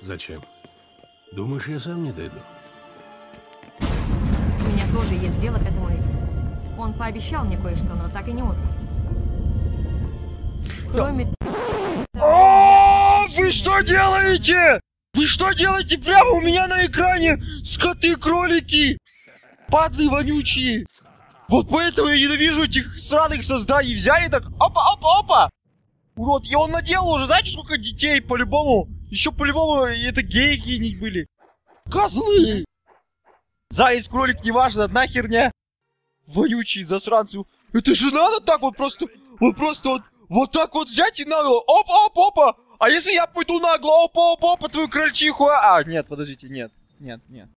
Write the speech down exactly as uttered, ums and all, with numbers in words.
Зачем? Думаешь, я сам не дойду? У меня тоже есть дело к этому эльфу. Он пообещал мне кое-что, но так и не отдал. Кроме... О, вы что делаете? Вы что делаете прямо у меня на экране? Скоты-кролики! Падлы вонючие! Вот поэтому я ненавижу этих сраных созданий. Взяли так, опа-опа-опа! Урод, и он наделал уже, знаете, сколько детей по-любому? Еще по-любому это геи какие-нибудь были. Козлы! Заяц, кролик, неважно, одна херня. Вонючие засранцы. Это же надо так вот просто, вот просто вот, вот так вот взять и нагло. Опа-опа-опа! А если я пойду нагло, опа-опа-опа, твою крольчиху? А, нет, подождите, нет, нет, нет.